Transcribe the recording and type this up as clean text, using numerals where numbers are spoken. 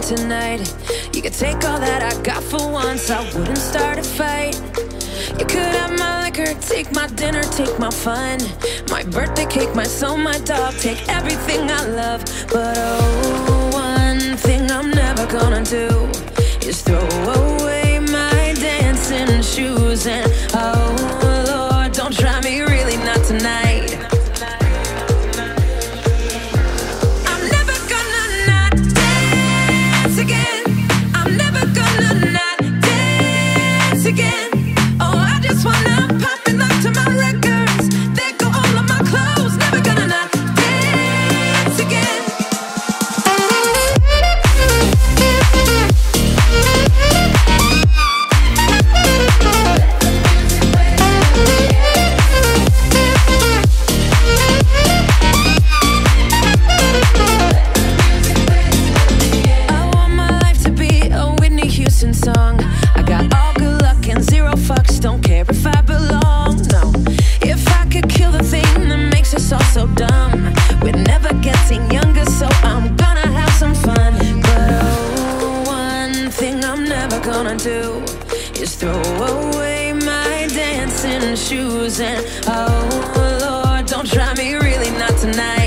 tonight. You could take all that I got for once, I wouldn't start a fight. You could have my liquor, take my dinner, take my fun, my birthday cake, my soul, my dog, take everything I love. But oh, one thing I'm never gonna do is throw away my dancing shoes. And oh Lord, don't try me, really not tonight. Song. I got all good luck and zero fucks, don't care if I belong, no. If I could kill the thing that makes us all so dumb, we're never getting younger, so I'm gonna have some fun. But oh, one thing I'm never gonna do is throw away my dancing shoes. And oh Lord, don't try me, really not tonight.